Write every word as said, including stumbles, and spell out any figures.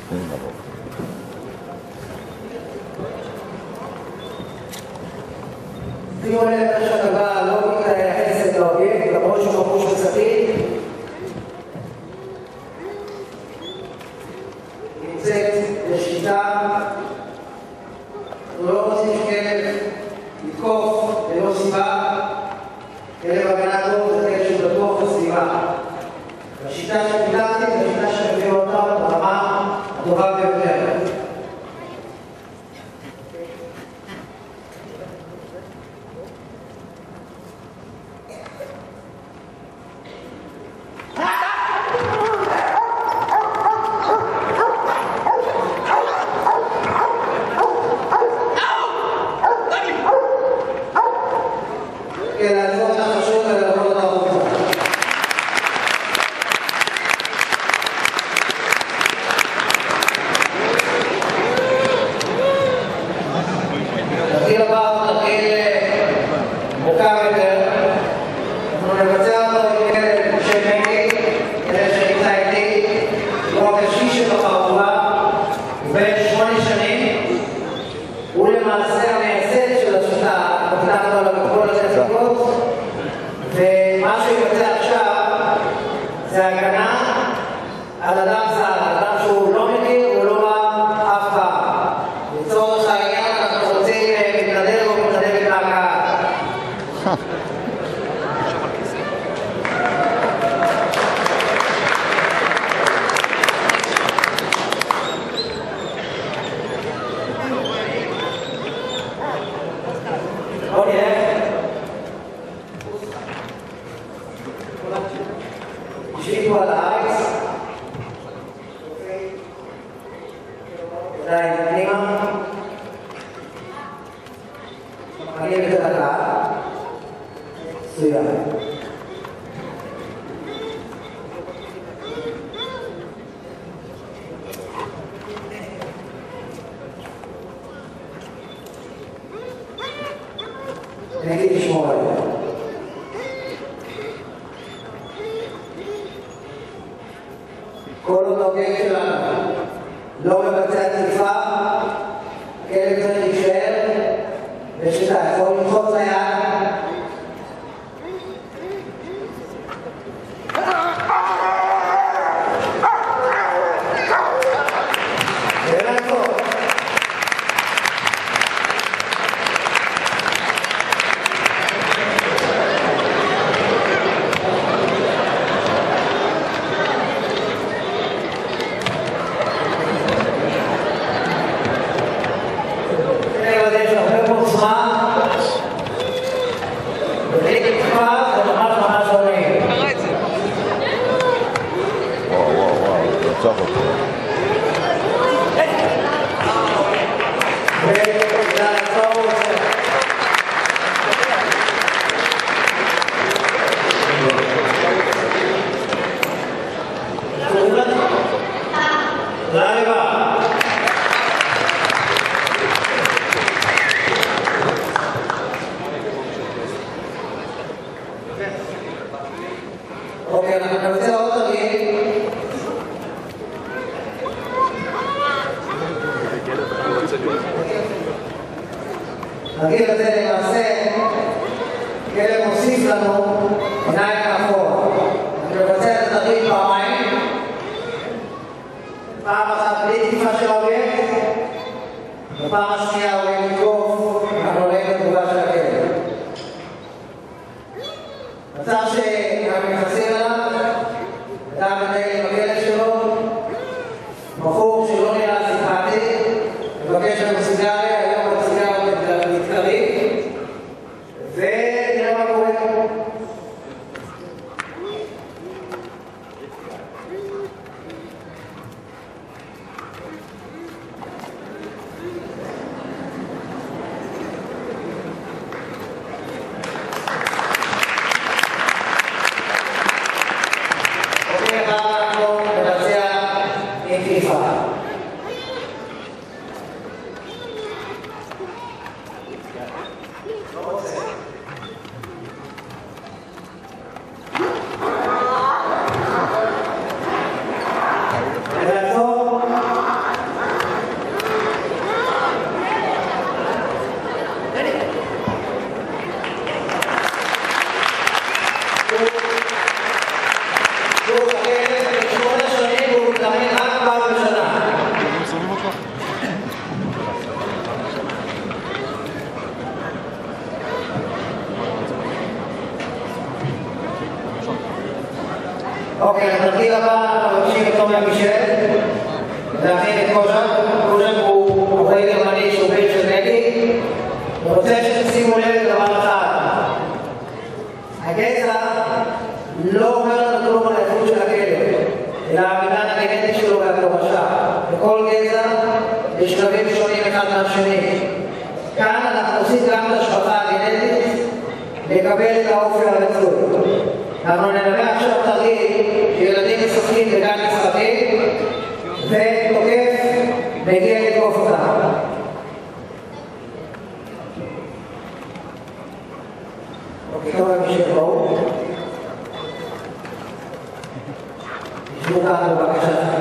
פנים לבוא. שימו לב שהדבר לא מתייחסת לאובייקט, למרות שהוא חפוש בצדית. נמצאת בשיטה. אנחנו לא רוצים שכלב לתקוף ללא סיבה. כלב הגנה טוב זה כלב שהוא בטוח בסביבה. השיטה שפיתחתי זה השיטה שמביא אותה ברמה הטובה ביותר. הגיל הזה למעשה, כלב מוסיף לנו עיניים מאחור. אני מבצע את התרגיל פעמיים. פעם אחת בלי תקיפה של האובייקט, ופעם השנייה האובייקט יתקוף, אנחנו רואים את התגובה של הכלב. מצב שאנחנו נכנסים אליו, אדם מנהל עם הכלב שלו, בחור שלא נראה סימפטי, מבקש לנו סיגריה, היום הסיגריה מתקרבים, ונראה מה קורה. אוקיי, התרגיל הבא, אנחנו מבקשים את תומר מישל להכין את קוז'ק. קוז'ק הוא עובד גרמני שהוא בן של נגי. אני רוצה שתשימו לב לדבר אחד. הגזע לא אומר לנו כלום על האיכות של הכלב, אלא המנהג הגנטי שלו והתורשה. בכל גזע יש שלבים שונים אחד מהשני. כאן אנחנו עושים גם את השבחה הגנטית לקבל את האופי הרצוי. אנחנו נלמד עכשיו תרגיל שילדים משחקים בגן משחקים ותוקף מגיע לתקוף אותם. אוקיי, טוב המשך בואו. תשבו כאן בבקשה.